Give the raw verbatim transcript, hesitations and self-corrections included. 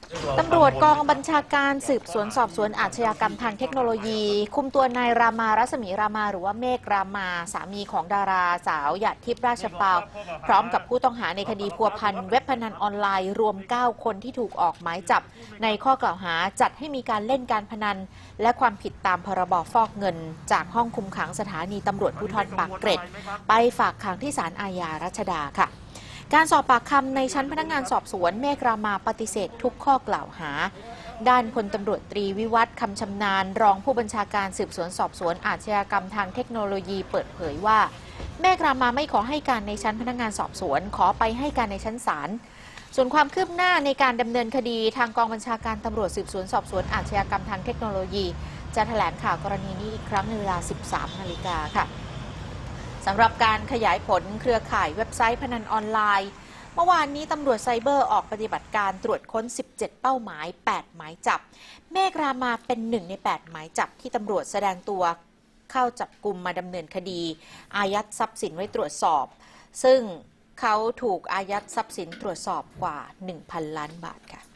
ตำรวจกองบัญชาการสืบสวนสอบสวนอาชญากรรมทางเทคโนโลยี คุมตัวนายรามารัศมีรามาหรือว่าเมฆรามาสามีของดาราสาวหยาดทิพย์ราชปาวพร้อมกับผู้ต้องหาในคดีพัวพันเว็บพนันออนไลน์รวมเก้าคนที่ถูกออกหมายจับในข้อกล่าวหาจัดให้มีการเล่นการพนันและความผิดตามพรบฟอกเงินจากห้องคุมขังสถานีตำรวจภูธรปากเกร็ดไปฝากขังที่ศาลอาญารัชดาค่ะการสอบปากคำในชั้นพนักงานสอบสวนเมฆรามาปฏิเสธทุกข้อกล่าวหาด้านพลตำรวจตรีวิวัฒน์คำชำนาญรองผู้บัญชาการสืบสวนสอบสวนอาชญากรรมทางเทคโนโลยีเปิดเผยว่าเมฆรามาไม่ขอให้การในชั้นพนักงานสอบสวนขอไปให้การในชั้นศาลส่วนความคืบหน้าในการดำเนินคดีทางกองบัญชาการตำรวจสืบสวนสอบสวนอาชญากรรมทางเทคโนโลยีจะแถลงข่าวกรณีนี้อีกครั้งในเวลา สิบสาม นาฬิกาค่ะสำหรับการขยายผลเครือข่ายเว็บไซต์พนันออนไลน์เมื่อวานนี้ตำรวจไซเบอร์ออกปฏิบัติการตรวจค้นสิบเจ็ดเป้าหมายแปดหมายจับเมฆรามาเป็นหนึ่งในแปดหมายจับที่ตำรวจแสดงตัวเข้าจับกุมมาดำเนินคดีอายัดทรัพย์สินไว้ตรวจสอบซึ่งเขาถูกอายัดทรัพย์สินตรวจสอบกว่า หนึ่งพัน ล้านบาทค่ะ